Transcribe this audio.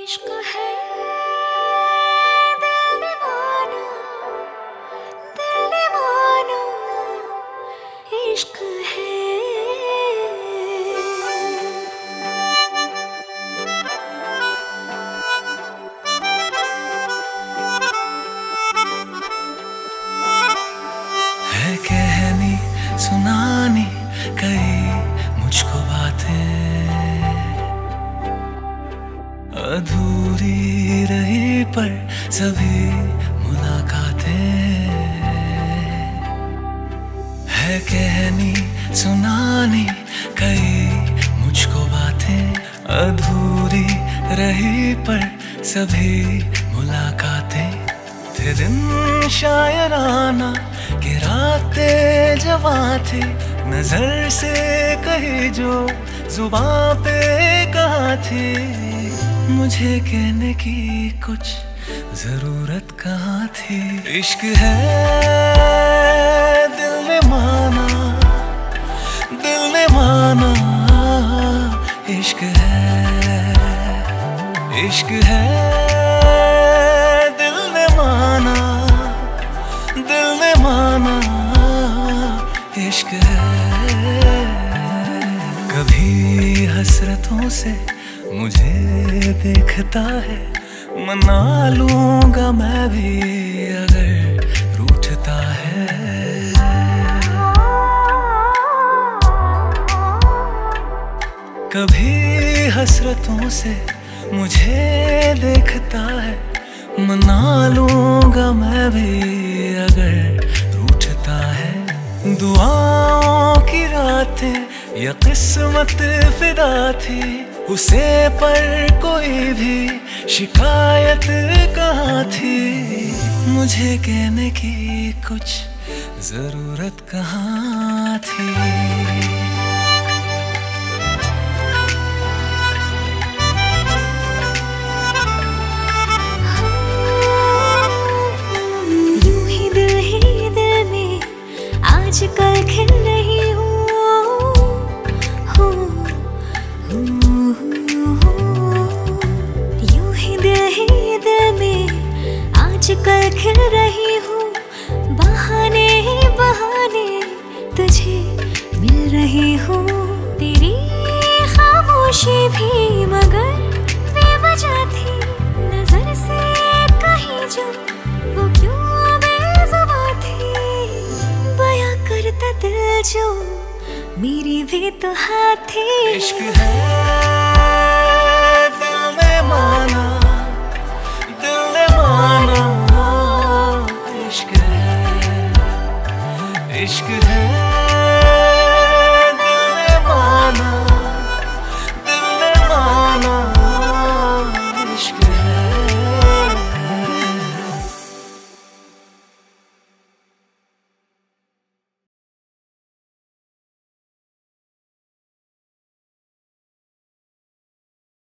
इश्क है दिल ने माना, दिल ने माना इश्क है। है कहनी सुनानी कई मुझको बातें, अधूरी रही पर सभी मुलाकातें। है कहनी सुनानी कई मुझको बातें, अधूरी रही पर सभी मुलाकातें। थे दिन शायराना कि रातें जवां थी, नजर से कही जो जुबां पे कहा थी। मुझे कहने की कुछ जरूरत कहाँ थी। इश्क है दिल ने माना, दिल ने माना इश्क है, इश्क है दिल ने माना, दिल ने माना इश्क है। कभी हसरतों से मुझे देखता है, मना लूंगा मैं भी अगर रूठता है। कभी हसरतों से मुझे देखता है, मना लूंगा मैं भी अगर रूठता है। दुआओं की रातें या किस्मत फिदा थी, उसे पर कोई भी शिकायत कहाँ थी। मुझे कहने की कुछ जरूरत कहाँ थी। आजकल खिल रही हूँ, यूं ही दिल में आजकल खिल रही हूँ। बहाने ही बहाने तुझे मिल रही हूँ। तेरी खामोशी भी मगर बेवजह थी, नजर से कहीं जो वो क्यों बेजुबां थी। बयां करता दिल जो मेरी भी तो हाथ थी। इश्क है दिल ने माना,